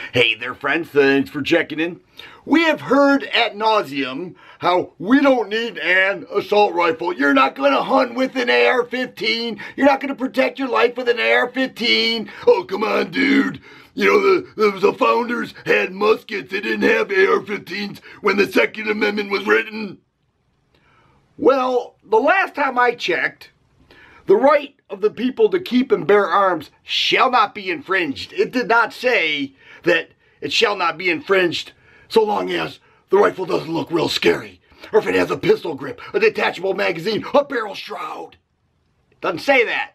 Hey there, friends. Thanks for checking in. We have heard ad nauseum how we don't need an assault rifle. You're not going to hunt with an AR-15. You're not going to protect your life with an AR-15. Oh, come on, dude. You know, the founders had muskets. They didn't have AR-15s when the Second Amendment was written. Well, the last time I checked, the right of the people to keep and bear arms shall not be infringed. It did not say that it shall not be infringed so long as the rifle doesn't look real scary, or if it has a pistol grip, a detachable magazine, a barrel shroud. It doesn't say that.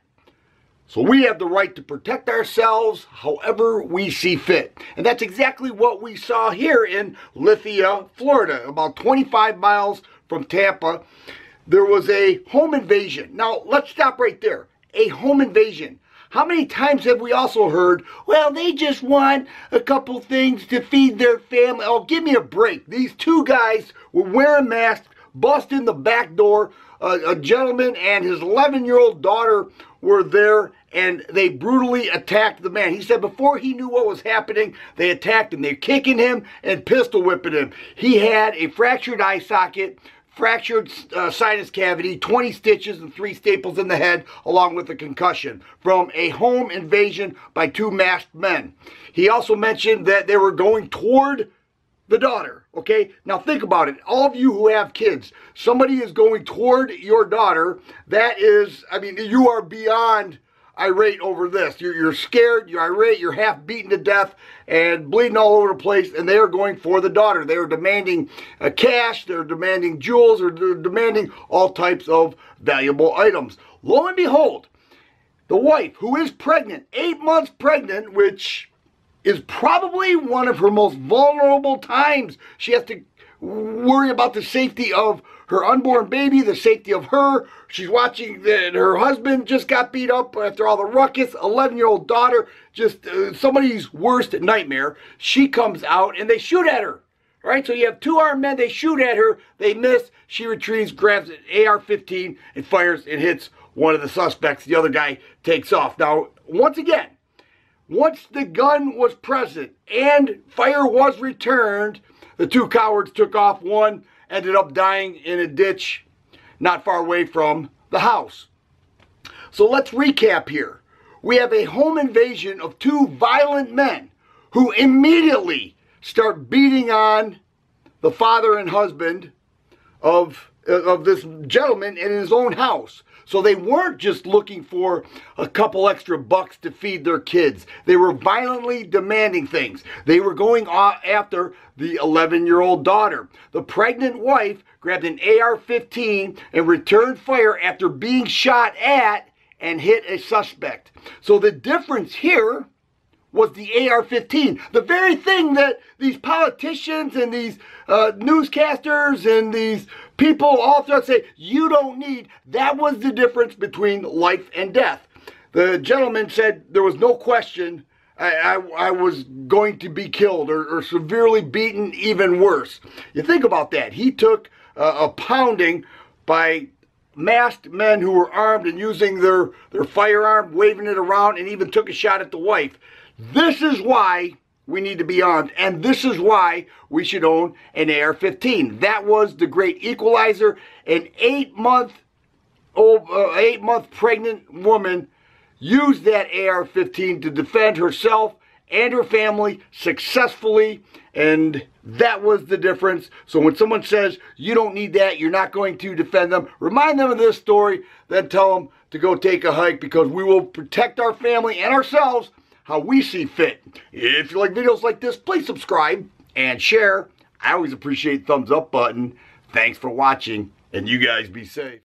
So we have the right to protect ourselves however we see fit. And that's exactly what we saw here in Lithia, Florida, about 25 miles from Tampa. There was a home invasion. Now, let's stop right there. A home invasion. How many times have we also heard, well, they just want a couple things to feed their family? Oh, give me a break. These two guys were wearing masks, bust in the back door. A gentleman and his 11-year-old daughter were there, and they brutally attacked the man. He said before he knew what was happening, they attacked him. They're kicking him and pistol whipping him. He had a fractured eye socket, fractured sinus cavity, 20 stitches and 3 staples in the head, along with a concussion from a home invasion by 2 masked men. He also mentioned that they were going toward the daughter, okay? Now think about it. All of you who have kids, somebody is going toward your daughter. That is, I mean, you are beyond irate over this. You're scared, you're irate, you're half beaten to death and bleeding all over the place, and they are going for the daughter. They are demanding cash, they're demanding jewels, or they're demanding all types of valuable items. Lo and behold, the wife, who is pregnant, 8 months pregnant, which is probably one of her most vulnerable times. She has to worry about the safety of her unborn baby, the safety of her. She's watching that her husband just got beat up after all the ruckus. 11-year-old daughter, just somebody's worst nightmare. She comes out and they shoot at her. All right, so you have 2 armed men. They shoot at her. They miss. She retrieves, grabs an AR-15 and fires and hits one of the suspects. The other guy takes off. Now, once again, once the gun was present and fire was returned, the 2 cowards took off. One ended up dying in a ditch not far away from the house. So let's recap here. We have a home invasion of 2 violent men who immediately start beating on the father and husband of this gentleman in his own house. So they weren't just looking for a couple extra bucks to feed their kids. They were violently demanding things. They were going after the 11-year-old daughter. The pregnant wife grabbed an AR-15 and returned fire after being shot at and hit a suspect. So the difference here was the AR-15, the very thing that these politicians and these newscasters and these people all throughout say you don't need. That was the difference between life and death. The gentleman said there was no question I was going to be killed or severely beaten, even worse. You think about that. He took a pounding by masked men who were armed and using their firearm, waving it around, and even took a shot at the wife. This is why we need to be armed, and this is why we should own an AR-15. That was the great equalizer. An 8-month pregnant woman used that AR-15 to defend herself and her family successfully, and that was the difference. So when someone says you don't need that, you're not going to defend them, remind them of this story, then tell them to go take a hike, because we will protect our family and ourselves how we see fit. If you like videos like this, please subscribe and share. I always appreciate the thumbs up button. Thanks for watching, and you guys be safe.